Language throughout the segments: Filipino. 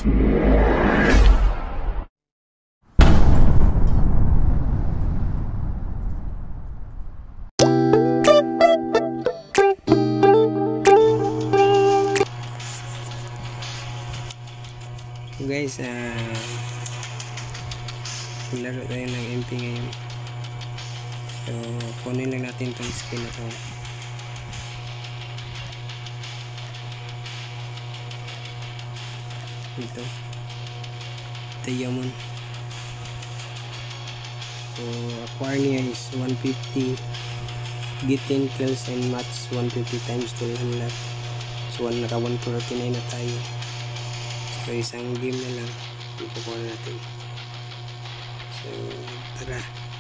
So guys, laro tayo ng MP ngayon. So kunin lang natin itong skin na to. Ito Diamond. So acquire niya is 150, get 10 kills and match 150 times to unlock. So naka 149 na tayo. So isang game na lang ipukuha natin. So tara.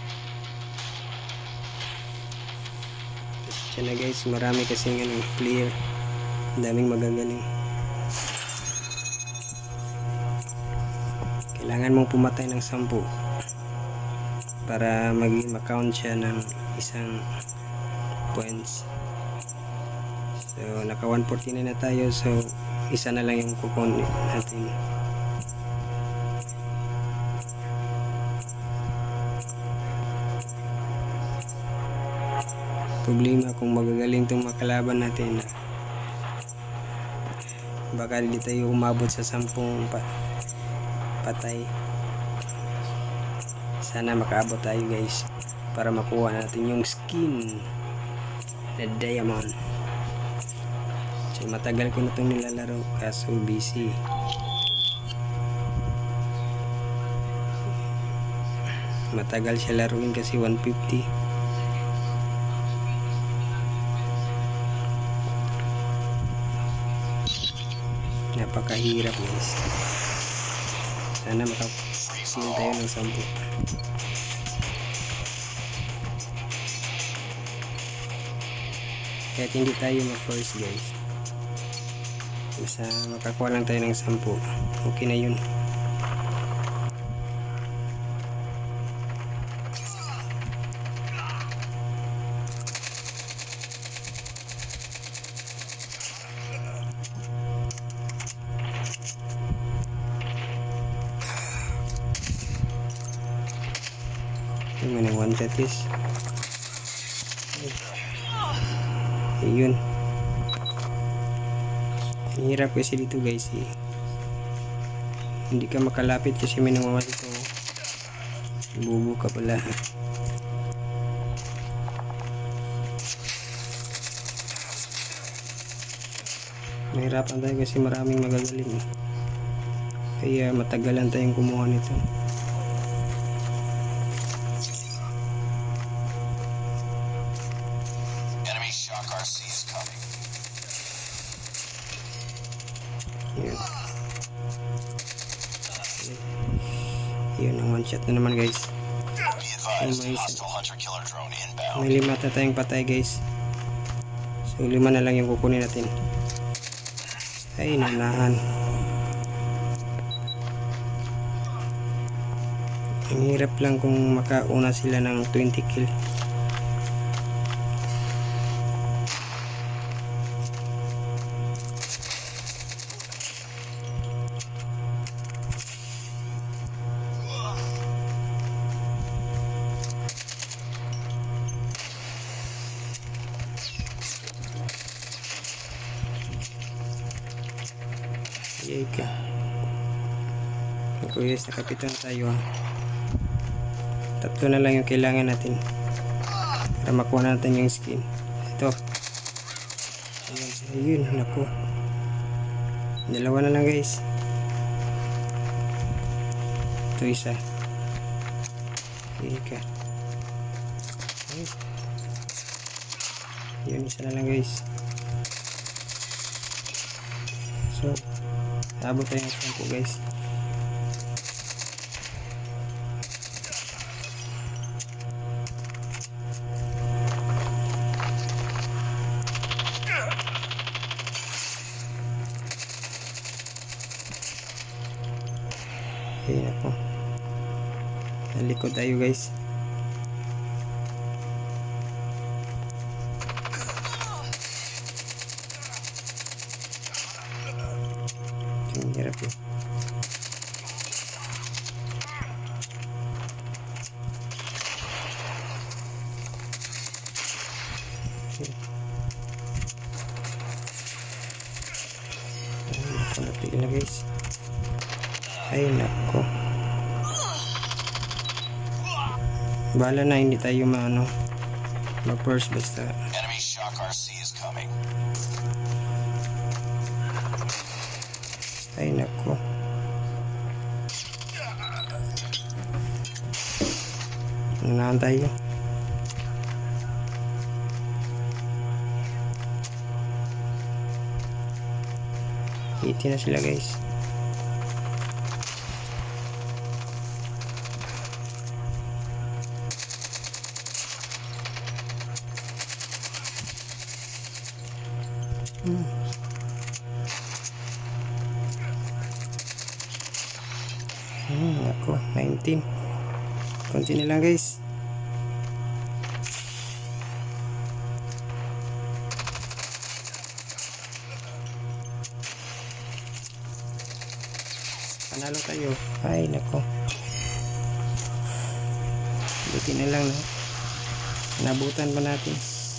Kasi na guys, marami kasing player, daming magagaling. Kailangan mong pumatay ng 10 para mag-count siya ng isang points. So naka 149 na tayo, so isa na lang yung kukunin natin. Problema kung magagaling itong makalaban natin, baka hindi tayo umabot sa 10 patay. Sana makaabot tayo guys para makuha natin yung skin na Diamond. So matagal ko na itong nilalaro kaso busy. Matagal siya laruin kasi 150. Napakahirap guys. Sana makakill tayo ng 10. Kahit hindi tayo ma-first guys, basta makakuha lang tayo ng 10, okay na yun. Yung may one shot is ayun. Ang hirap kasi dito guys eh. Hindi ka makalapit kasi may nangawas ito. Bubo ka pala. Mahirapan tayo kasi maraming magagaling eh. Kaya matagalan tayong kumuha nito. Yun. Yun ang one shot na naman guys. May 5 na tayong patay guys. So 5 na lang yung kukunin natin. Ay nanahan. Ang hirap lang kung makauna sila ng 20 kill. Yay ka. Ako guys, nakapitan tayo ha. 3 na lang yung kailangan natin para makuha natin yung skin. Ito. Ayun, naku. 2 na lang guys. Ito isa. Yay ka. Ayun, isa na lang guys. So abot tayo ng 10 guys. Ayun ako. Nalikod tayo guys. Ang hirap eh. Kunti na guys. Ay nako. Bahala na, hindi tayo ma-first basta. Enemy Shock RC is coming. Ay nako. Unahan tayo. Hiti na sila guys. Ako 19. Konti na lang guys. Panalo tayo. Ay nako. Buti na lang nabutan pa natin.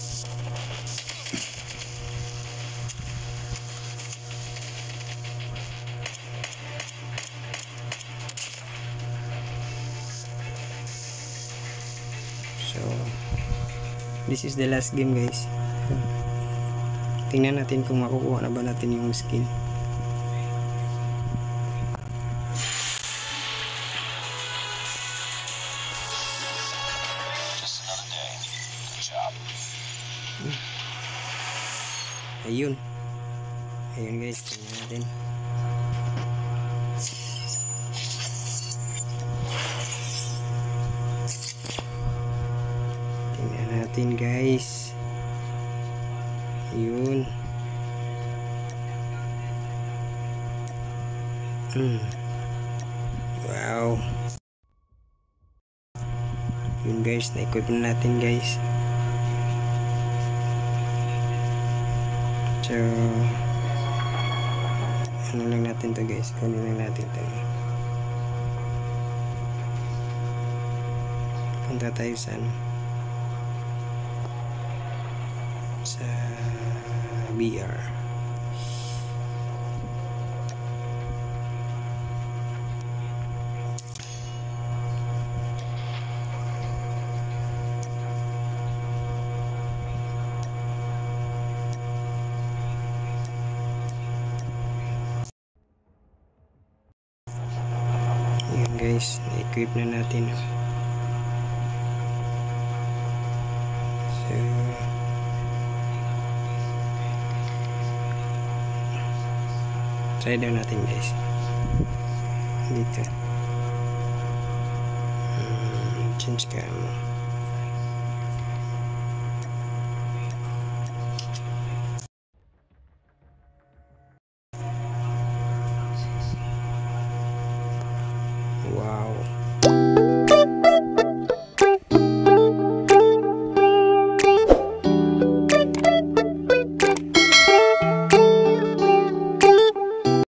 So this is the last game guys. Tingnan natin kung makukuha na ba natin yung skin. Ayun guys, tingnan natin. Tingnan natin guys. Ayun. Wow. Yun guys, na-equip na natin guys. So ano lang natin to guys, kunin lang natin to. Punta tayo sa sa BR. Guys, na-equip na natin. So try daw natin guys dito. Change cam. Wow.